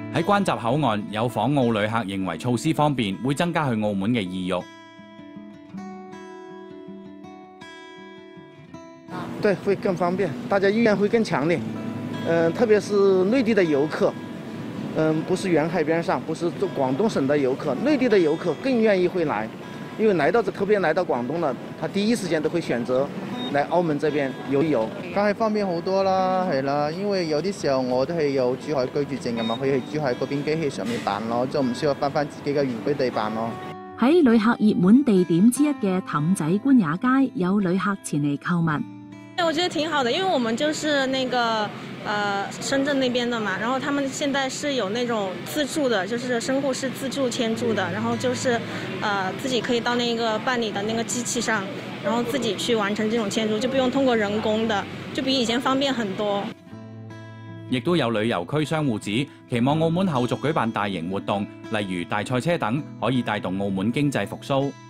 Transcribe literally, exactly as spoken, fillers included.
喺關閘口岸有訪澳旅客認為措施方便，會增加去澳門嘅意欲。 對，會更方便，大家意願會更強烈。嗯、呃，特別是內地的遊客，嗯、呃，不是沿海邊上，不是做廣東省的遊客，內地的遊客更願意會來，因為來到這特別來到廣東了，他第一時間都會選擇來澳門這邊遊一遊。 梗係方便好多啦，係啦，因為有啲時候我都係有珠海居住證㗎嘛，可以喺珠海嗰邊機器上面辦咯，就唔需要翻返自己嘅原居地辦咯。 喺旅客熱門地點之一嘅氹仔官也街，有旅客前嚟購物。 我覺得挺好的，因為我們就是那個呃深圳那邊的嘛，然後他們現在是有那種自助的，就是商戶是自助簽注的，然後就是呃自己可以到那個辦理的那個機器上，然後自己去完成這種簽注，就不用通過人工的，就比以前方便很多。 亦都有旅遊區商戶指，期望澳門後續舉辦大型活動，例如大賽車等，可以帶動澳門經濟復甦。